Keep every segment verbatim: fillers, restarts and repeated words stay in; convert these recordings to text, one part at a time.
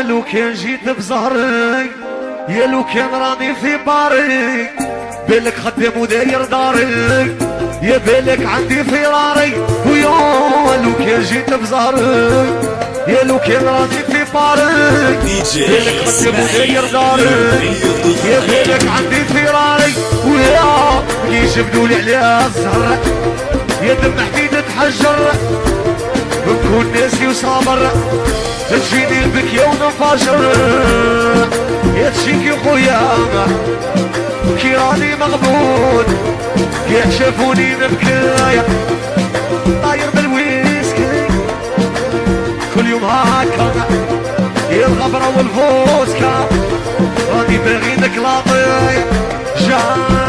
لو كان جيت بزهري، يا لو كان راني في باري، بالك خدام وداير داري، يا بالك عندي فراري، ويا لو كان جيت بزهري، يا لو كان راني في باري، بالك خدام وداير داري، يا بالك عندي فراري، ويا كي جبدولي عليها الزهر، يا دم حديد تحجر، بكون ناسي وصابر، تجيني البكية وننفجر، يا تشيكي خويا كي راني مغبون، كي شافوني نبكي طاير بالويسكي، كل يوم هاكا يا الغبرة والفوسكا، راني باغي نكلاطي جا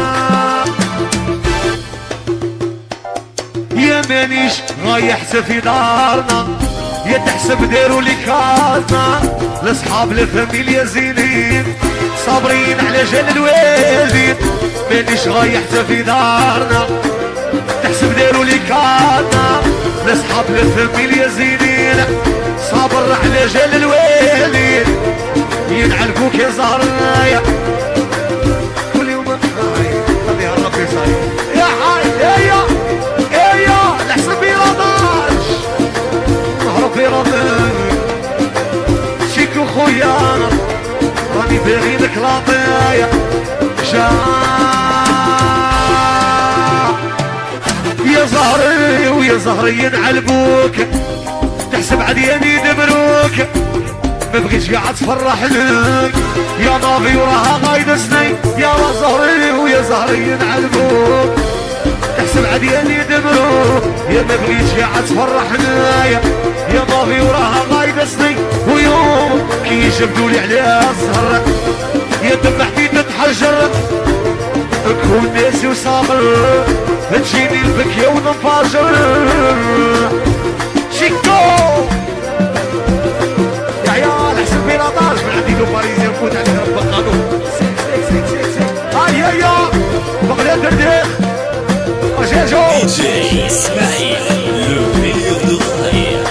يا مانيش رايح في دارنا، يا تحسب داروا لي كارنا، لاصحاب الفاميليا زينين صابرين على جال الوالدين، مانيش رايح في دارنا، تحسب داروا لي كارنا، لاصحاب الفاميليا زينين صابر على جال الوالدين، ينعلقوك يا زهرايا كل يوم خليها ربي صاير يا حي يا يا لحسن بيرضاش نهرب في رضي شيكو خويا راني باغي نكلاطي جا يا زهري ويا زهري ينعلبوك، تحسب عدياني دبروك، ما بغيتش قاعد تفرح لك يا نافي وراها غايدة سني، يا زهري ويا زهري ينعلبوك، تحسب عدياني دبروك، يا ما بغيتش قاعد تفرح ليا يا نافي وراها غايدة سني، ويوم كي جبدولي عليها الزهر، يا دم حديد تحجر، كون ناسي وصابر، تجيني البكية وننفجر شيكو يا عيال احسن بيلاطاج من عندي لو باريزي نفوت عليه رب القانون سيك سيك سيك سيك سيك هاي هيا بغلا درديخ اجاجو دي جي اسماعيل لو ميليور دو خير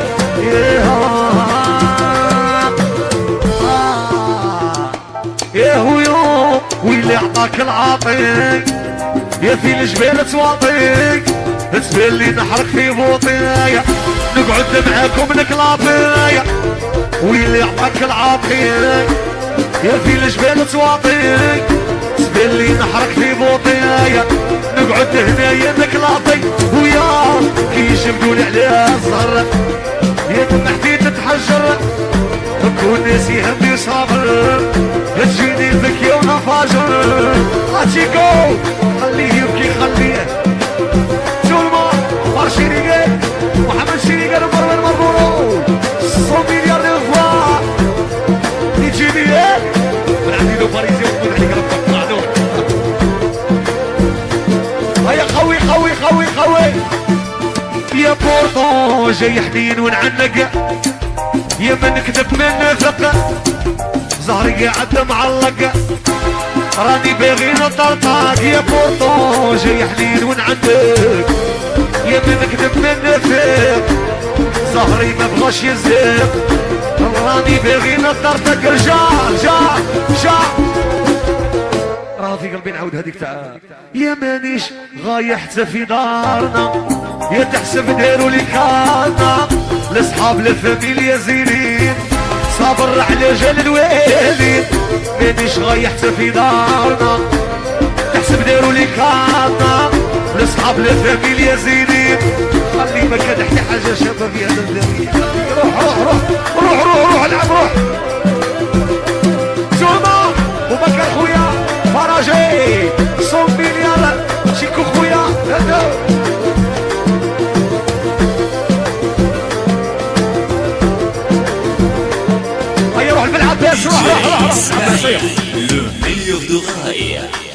يا هويو ويلي عطاك العاطي، يا في الجبال تواطي، تبان لي نحرق في بوطي، نقعد معاكم نكلابي، ويلي عطاك العاطي، يا في الجبال تواطي، تبان لي نحرق في بوطي، نقعد هنايا نكلاطي، ويا كي يجبدولي عليها الزهر، يا دم حديد تتحجر، نكون ناسي همي وصابر، تجيني البكية ونفاجر، اتشيكو خليه يبكي خليه سولما مارشي ريقال محمد شريقال ومروان مربورو صو مليار اخوة يجيني هيك من عندي لو باريزي ونقول عليك ربك معلوم هيا خوي خوي خوي خوي يا بورطو جاي حنين ونعنق، يا من نكذب من نفق زهري قاعد معلق، راني باغي نطرطق يا بورطو جاي حنين ونعندك، يا من نكذب من نفق زهري ما بغاش يزيق، راني باغي نطرطق رجع رجع رجع راه في قلبي نعاود هذيك تاع يا مانيش غاية حتى في دارنا، يا تحسب داروا لي كارنا، لاصحاب الفاميليا زينين صابر على جال الوالدين، مانيش غاية حتى في دارنا، تحسب داروا لي كارنا، لاصحاب الفاميليا زينين، خلي ما كان حتى حاجة شابة في هذا الدنيا، روح روح روح روح روح روح العب روح زوما وبكر خويا فرجي صوم مليار شيكو خويا هذا هيا روح الملعب باش روح روح روح روح le meilleur de Raï.